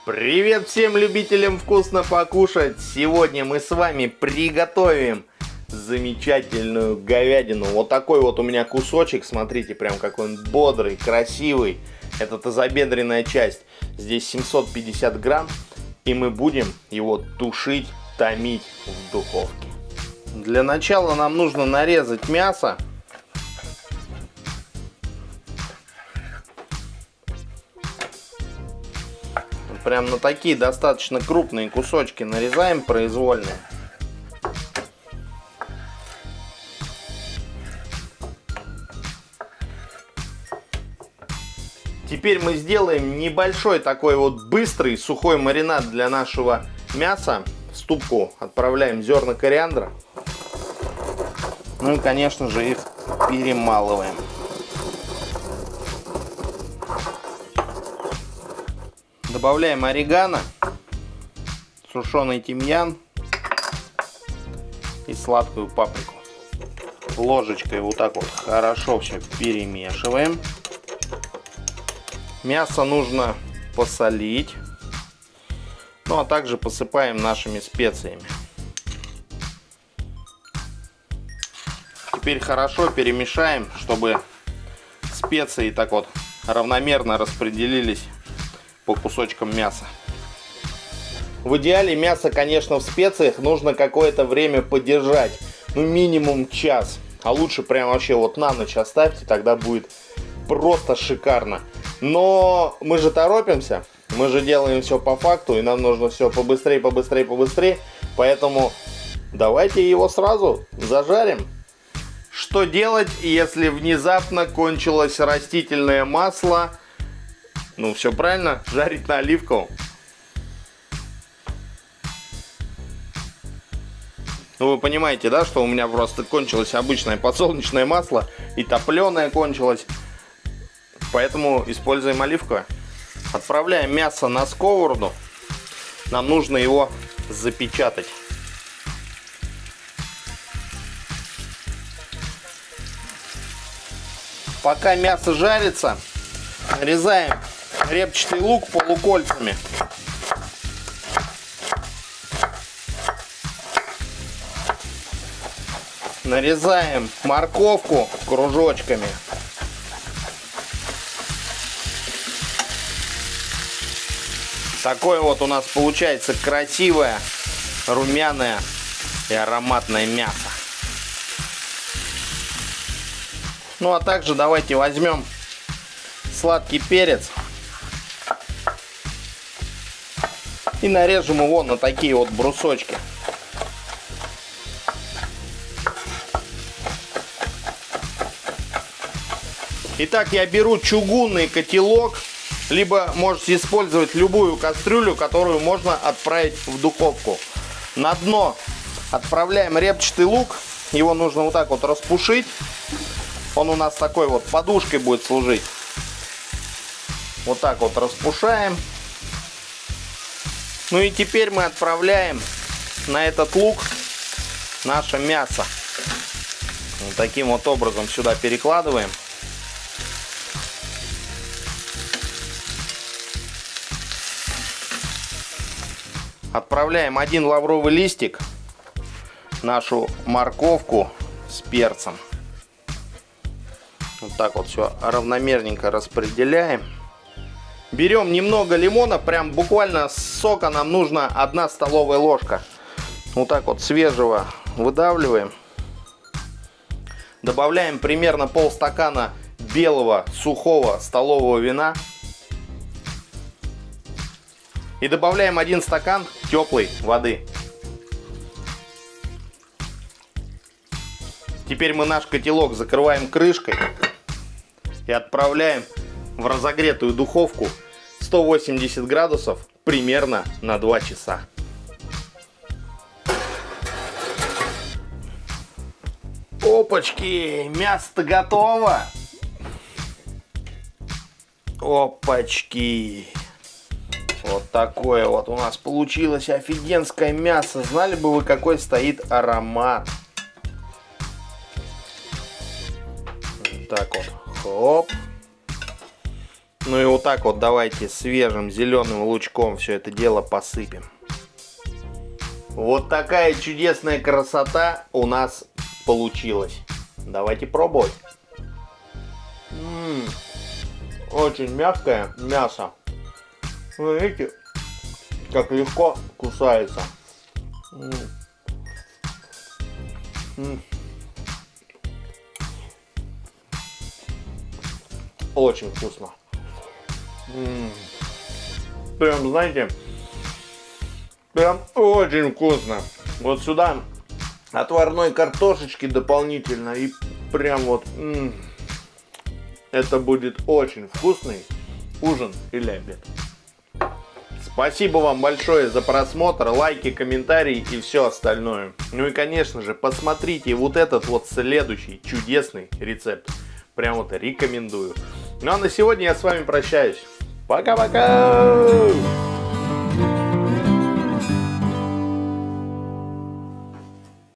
Привет всем любителям вкусно покушать! Сегодня мы с вами приготовим замечательную говядину. Вот такой вот у меня кусочек, смотрите, прям какой он бодрый, красивый. Это тазобедренная часть, здесь 750 грамм. И мы будем его тушить, томить в духовке. Для начала нам нужно нарезать мясо. Прям на такие достаточно крупные кусочки нарезаем произвольные. Теперь мы сделаем небольшой такой вот быстрый сухой маринад для нашего мяса. В ступку отправляем зерна кориандра. Ну и, конечно же, их перемалываем. Добавляем орегано, сушеный тимьян и сладкую паприку. Ложечкой вот так вот хорошо все перемешиваем. Мясо нужно посолить, ну а также посыпаем нашими специями. Теперь хорошо перемешаем, чтобы специи так вот равномерно распределились по кусочкам мяса. В идеале мясо, конечно, в специях нужно какое-то время подержать, ну минимум час, а лучше прям вообще вот на ночь оставьте, тогда будет просто шикарно. Но мы же торопимся, мы же делаем все по факту, и нам нужно все побыстрее, побыстрее, побыстрее, поэтому давайте его сразу зажарим. Что делать, если внезапно кончилось растительное масло? Ну, все правильно, жарить на оливковом. Ну, вы понимаете, да, что у меня просто кончилось обычное подсолнечное масло и топленое кончилось. Поэтому используем оливковое. Отправляем мясо на сковороду. Нам нужно его запечатать. Пока мясо жарится, нарезаем репчатый лук полукольцами. Нарезаем морковку кружочками. Такое вот у нас получается красивое, румяное и ароматное мясо. Ну а также давайте возьмем сладкий перец и нарежем его на такие вот брусочки. Итак, я беру чугунный котелок, либо можете использовать любую кастрюлю, которую можно отправить в духовку. На дно отправляем репчатый лук, его нужно вот так вот распушить. Он у нас такой вот подушкой будет служить. Вот так вот распушаем. Ну и теперь мы отправляем на этот лук наше мясо. Вот таким вот образом сюда перекладываем. Отправляем один лавровый листик, нашу морковку с перцем. Вот так вот все равномерненько распределяем. Берем немного лимона, прям буквально сока нам нужно 1 столовая ложка. Вот так вот свежего выдавливаем. Добавляем примерно полстакана белого сухого столового вина. И добавляем 1 стакан теплой воды. Теперь мы наш котелок закрываем крышкой и отправляем в разогретую духовку 180 градусов примерно на 2 часа. Опачки, мясо-то готово. Опачки. Вот такое вот у нас получилось офигенское мясо. Знали бы вы, какой стоит аромат. Вот так вот. Хоп. Ну и вот так вот давайте свежим зеленым лучком все это дело посыпем. Вот такая чудесная красота у нас получилась. Давайте пробовать. Очень мягкое мясо. Вы видите, как легко кусается. Очень вкусно. Прям, знаете, прям очень вкусно. Вот сюда отварной картошечки дополнительно и прям вот это будет очень вкусный ужин или обед. Спасибо вам большое за просмотр, лайки, комментарии и все остальное. Ну и конечно же посмотрите вот этот вот следующий чудесный рецепт. Прям вот рекомендую. Ну а на сегодня я с вами прощаюсь. Пока-пока!